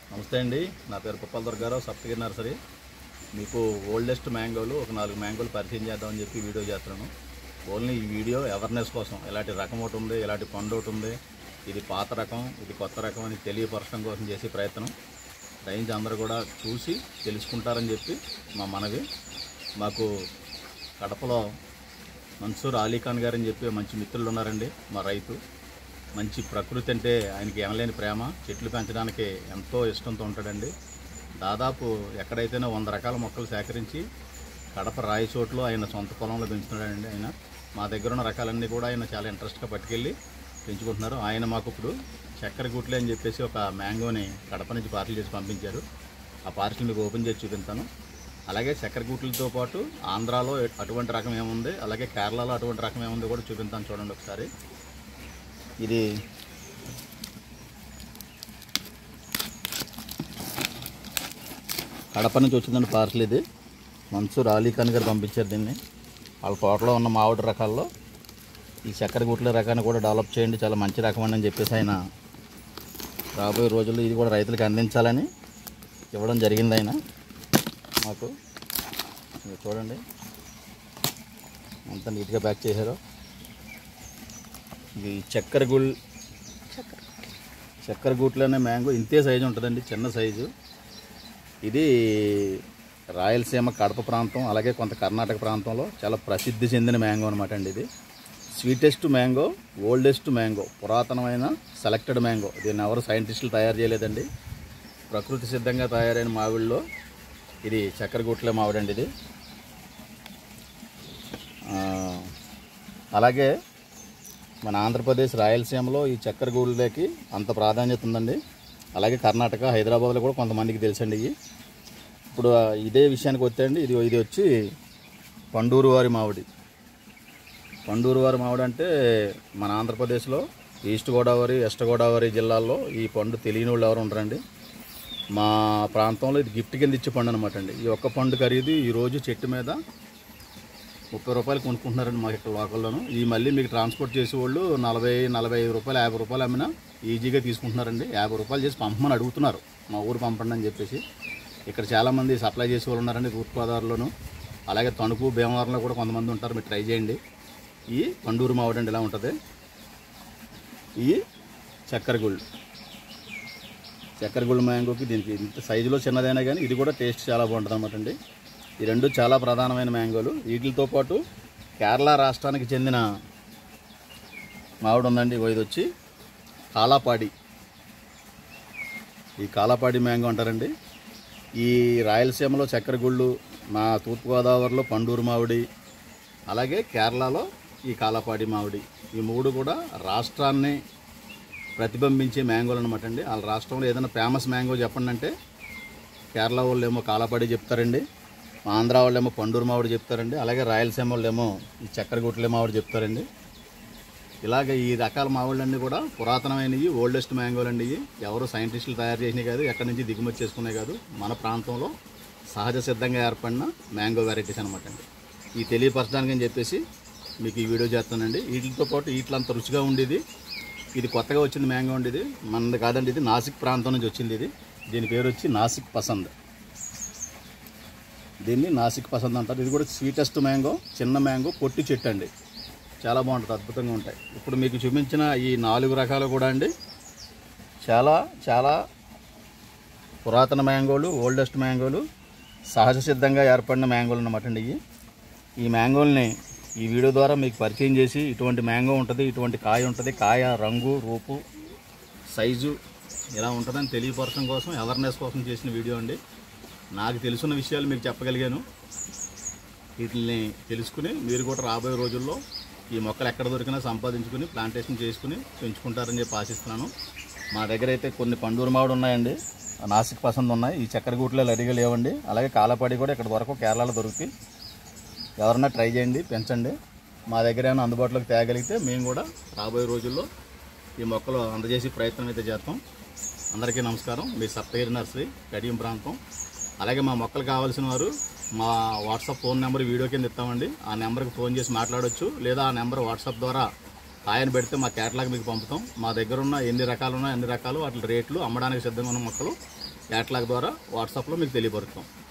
నమస్తే అండి, నా పేరు పుప్పల దుర్గారావు, సప్తగిరి నర్సరీ. మీకు ఓల్డెస్ట్ మ్యాంగోలు ఒక 4 మ్యాంగోలు పరిచయం చేద్దామని చెప్పి వీడియో చేస్తున్నాను. ఓన్లీ ఈ వీడియో అవేర్నెస్ కోసం. ఇలాంటి రకం ఒకటి ఉంది, ఇలాంటి పండు ఒకటి ఉంది, ఇది పాత రకం, ఇది కొత్త రకం అని తెలియపరచడం కోసం చేసే ప్రయత్నం. దయించి అందరూ కూడా చూసి తెలుసుకుంటారని చెప్పి మా మనవి. మాకు కడపలో మన్సూర్ అలీఖాన్ గారని చెప్పి మంచి మిత్రులు ఉన్నారండి. మా రైతు మంచి ప్రకృతి అంటే ఆయనకి ఎనలేని ప్రేమ, చెట్లు పెంచడానికి ఎంతో ఇష్టంతో ఉంటాడండి. దాదాపు ఎక్కడైతేనే 100 రకాల మొక్కలు సేకరించి కడప రాయి చోట్లో ఆయన సొంత పొలంలో పెంచుతున్నాడండి. ఆయన మా దగ్గర ఉన్న రకాలన్నీ కూడా ఆయన చాలా ఇంట్రెస్ట్గా పట్టుకెళ్ళి పెంచుకుంటున్నారు. ఆయన మాకు ఇప్పుడు చక్కెర గుట్లే అని చెప్పేసి ఒక మ్యాంగోని కడప నుంచి పార్సల్ చేసి పంపించారు. ఆ పార్సల్ మీకు ఓపెన్ చేసి చూపిస్తాను. అలాగే చక్కెర గుట్లతో పాటు ఆంధ్రాలో అటువంటి రకం ఏముంది, అలాగే కేరళలో అటువంటి రకం ఏముంది కూడా చూపిస్తాను. చూడండి ఒకసారి. ఇది కడప నుంచి వచ్చిందండి పార్సల్. ఇది మన్సూర్ అలీఖాన్ గారు పంపించారు దీన్ని. వాళ్ళ తోటలో ఉన్న మామిడి రకాల్లో ఈ చక్కెర గుట్ల రకాన్ని కూడా డెవలప్ చేయండి, చాలా మంచి రకం అని చెప్పేసి ఆయన రాబోయే రోజుల్లో ఇది కూడా రైతులకు అందించాలని ఇవ్వడం జరిగింది ఆయన మాకు. చూడండి అంత నీట్గా ప్యాక్ చేశారు. ఇది చక్కెర గుట్లనే మ్యాంగో ఇంతే సైజు ఉంటుందండి, చిన్న సైజు. ఇది రాయలసీమ కడప ప్రాంతం, అలాగే కొంత కర్ణాటక ప్రాంతంలో చాలా ప్రసిద్ధి చెందిన మ్యాంగో అనమాట అండి. ఇది స్వీటెస్ట్ మ్యాంగో, ఓల్డెస్ట్ మ్యాంగో, పురాతనమైన సెలెక్టెడ్ మ్యాంగో. దీన్ని ఎవరు సైంటిస్టులు తయారు చేయలేదండి. ప్రకృతి సిద్ధంగా తయారైన మామిడిలో ఇది చక్కెర గుట్లే మామిడి అండి ఇది. అలాగే మన ఆంధ్రప్రదేశ్ రాయలసీమలో ఈ చక్కెర గూళ్ళకి అంత ప్రాధాన్యత ఉందండి. అలాగే కర్ణాటక, హైదరాబాద్లో కూడా కొంతమందికి తెలుసండి ఇవి. ఇప్పుడు ఇదే విషయానికి వచ్చేయండి, ఇది వచ్చి పండూరు వారి మామిడి. పండూరు వారి మామిడి అంటే మన ఆంధ్రప్రదేశ్లో ఈస్ట్ గోదావరి, వెస్ట్ గోదావరి జిల్లాల్లో ఈ పండు తెలియని వాళ్ళు ఎవరు ఉంటారండి. మా ప్రాంతంలో ఇది గిఫ్ట్ కింద ఇచ్చే పండు అనమాట అండి. ఈ ఒక్క పండు ఖరీదు ఈరోజు చెట్టు మీద 30 రూపాయలు కొనుక్కుంటున్నారండి మాకు ఇక్కడ లోకల్లోనూ. ఈ మళ్ళీ మీకు ట్రాన్స్పోర్ట్ చేసేవాళ్ళు 40, 45 రూపాయలు, 50 రూపాయలు అమ్మినా ఈజీగా తీసుకుంటున్నారండి. 50 రూపాయలు చేసి పంపమని అడుగుతున్నారు, మా ఊరు పంపండి అని చెప్పేసి. ఇక్కడ చాలామంది సప్లై చేసే వాళ్ళు ఉన్నారండి తూర్పుగోదావరిలోను, అలాగే తణుకు, భీమవరంలో కూడా కొంతమంది ఉంటారు. మీరు ట్రై చేయండి. ఈ పండూరు మామిడి అండి ఇలా ఉంటుంది. ఈ చక్కెర గుళ్ళు మ్యాంగోకి దీనికి ఇంత సైజులో చిన్నదైనా కానీ ఇది కూడా టేస్ట్ చాలా బాగుంటుంది అనమాట అండి. ఈ రెండు చాలా ప్రధానమైన మ్యాంగోలు. వీటితో పాటు కేరళ రాష్ట్రానికి చెందిన మామిడి ఉందండి. ఇది వచ్చి కాలాపాడి. ఈ కాలాపాడి మ్యాంగో అంటారండి. ఈ రాయలసీమలో చక్కెర గుళ్ళు, మా తూర్పుగోదావరిలో పండూరు మామిడి, అలాగే కేరళలో ఈ కాలాపాడి మామిడి. ఈ మూడు కూడా రాష్ట్రాన్ని ప్రతిబింబించే మ్యాంగోలు అనమాట అండి. వాళ్ళ రాష్ట్రంలో ఏదైనా ఫేమస్ మ్యాంగో చెప్పండి అంటే కేరళ వాళ్ళు ఏమో కాలాపాడి చెప్తారండి, ఆంధ్ర వాళ్ళేమో పండూరు మామిడి చెప్తారండి, అలాగే రాయలసీమ వాళ్ళేమో ఈ చక్కెర గుట్లే మామిడి చెప్తారండి. ఇలాగ ఈ రకాల మామిళ్ళన్నీ కూడా పురాతనమైనవి, ఓల్డెస్ట్ మ్యాంగోలు అండి. ఇవి ఎవరు సైంటిస్టులు తయారు చేసినవి కాదు, ఎక్కడి నుంచి దిగుమతి చేసుకునే కాదు, మన ప్రాంతంలో సహజ సిద్ధంగా ఏర్పడిన మ్యాంగో వెరైటీస్ అనమాట అండి. ఈ తెలియపరచడానికి అని చెప్పేసి మీకు ఈ వీడియో చేస్తానండి. వీటితో పాటు వీటిలంత రుచిగా ఉండేది ఇది కొత్తగా వచ్చింది మ్యాంగో అండి. ఇది మనది కాదండి, ఇది నాసిక్ ప్రాంతం నుంచి వచ్చింది. దీని పేరు వచ్చి నాసిక్ పసంద్. దీన్ని నాసిక్ పసంద్ అంటారు. ఇది కూడా స్వీటెస్ట్ మ్యాంగో, చిన్న మ్యాంగో, పొట్టి చెట్టు అండి. చాలా బాగుంటుంది, అద్భుతంగా ఉంటాయి. ఇప్పుడు మీకు చూపించిన ఈ 4 రకాలు కూడా అండి చాలా చాలా పురాతన మ్యాంగోలు, ఓల్డెస్ట్ మ్యాంగోలు, సహజ సిద్ధంగా ఏర్పడిన మ్యాంగోలు అన్నమాట అండి. ఈ మ్యాంగోల్ని ఈ వీడియో ద్వారా మీకు పరిచయం చేసి ఇటువంటి మ్యాంగో ఉంటుంది, ఇటువంటి కాయ ఉంటుంది, కాయ రంగు, రూపు, సైజు ఇలా ఉంటుందని తెలియపరచడం కోసం, అవేర్నెస్ కోసం చేసిన వీడియో అండి. నాకు తెలుసున్న విషయాలు మీకు చెప్పగలిగాను. వీటిని తెలుసుకుని మీరు కూడా రాబోయే రోజుల్లో ఈ మొక్కలు ఎక్కడ దొరికినా సంపాదించుకుని ప్లాంటేషన్ చేసుకుని పెంచుకుంటారని చెప్పి ఆశిస్తున్నాను. మా దగ్గర అయితే కొన్ని పండూరు మామిడి ఉన్నాయండి, నాసిక్ పసంద్ ఉన్నాయి. ఈ చక్కెర గుట్లే లరిగా లేవండి. అలాగే కాలాపాడి కూడా ఇక్కడ వరకు కేరళలో దొరుకుతాయి. ఎవరన్నా ట్రై చేయండి, పెంచండి. మా దగ్గర ఏమైనా అందుబాటులోకి తేగలిగితే మేము కూడా రాబోయే రోజుల్లో ఈ మొక్కలు అందజేసే ప్రయత్నం అయితే చేస్తాం. అందరికీ నమస్కారం. మీ సప్తగిరి నర్సరీ, కడియం ప్రాంతం. అలాగే మా మొక్కలు కావాల్సిన వారు మా వాట్సాప్ ఫోన్ నెంబర్ వీడియో కింద ఇస్తామండి. ఆ నెంబర్కి ఫోన్ చేసి మాట్లాడవచ్చు, లేదా ఆ నెంబర్ వాట్సాప్ ద్వారా ఆయన పెడితే మా కేటలాగ్ మీకు పంపుతాం. మా దగ్గర ఉన్న ఎన్ని రకాలు ఉన్నాయో అన్ని రకాలు వాటి రేట్లు, అమ్మడానికి సిద్ధంగా ఉన్న మొక్కలు క్యాటలాగ్ ద్వారా వాట్సాప్లో మీకు తెలియపరుస్తాం.